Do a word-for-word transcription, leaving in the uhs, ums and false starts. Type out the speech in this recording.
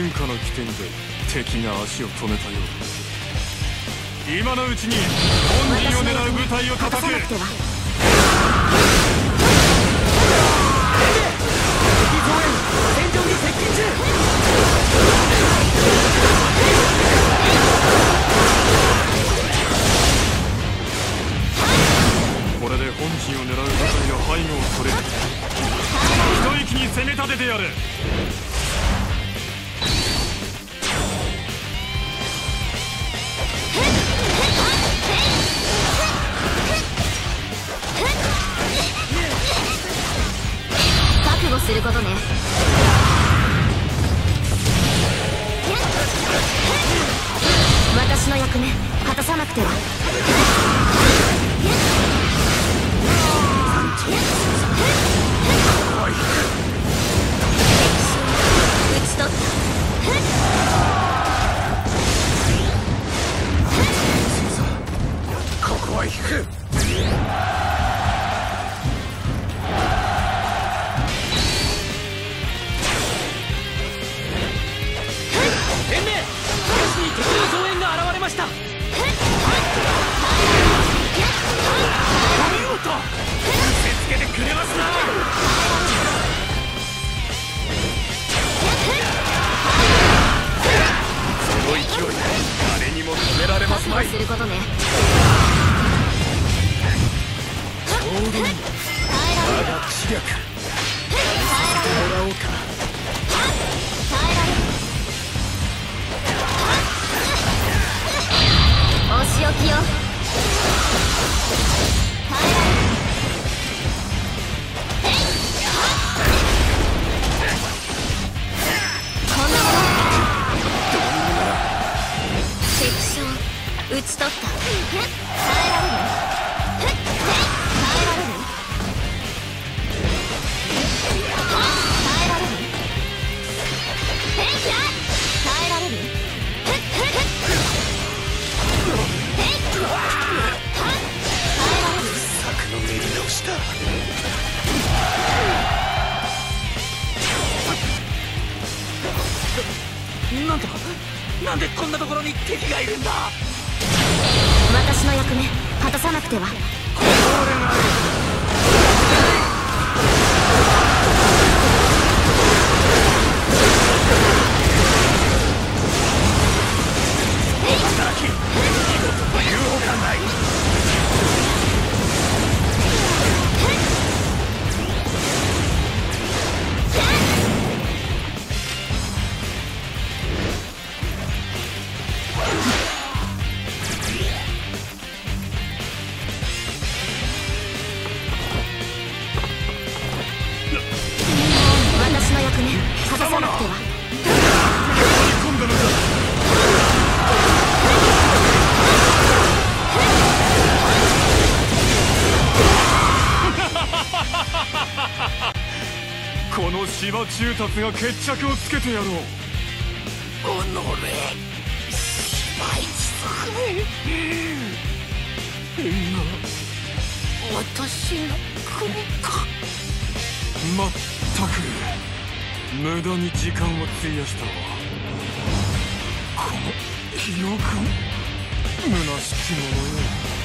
変化の起点で敵が足を止めたようだ。今のうちに本陣を狙う部隊を叩け。敵増援、戦場に接近中。これで本陣を狙う部隊の背後を取れる。一息に攻め立ててやる。 覚悟することね。私の役目果たさなくては。打ち取った。ここは引く。 天命、東に敵の増援が現れました。お見事、見せつけてくれますな。その勢い、誰にも止められますまい。 覚悟することね。 ちょうどいい。我が知略、見させてもらおうか。 耐えられる。お仕置きよ。耐えられる。こんなもの。敵将討ち取った。耐えられる。耐えられる。耐えられる。耐えられる。 策の練り直しだ。なんと、なんでこんなところに敵がいるんだ。 私の役目果たさなくては。 働き、見事というほかない。 私の役目果たさなくては。 今度のだ。この島中達が決着をつけてやろう。 おのれ、芝居作め。今、私の首か。 まったく無駄に時間を費やしたわ。この記憶、虚しきものよ。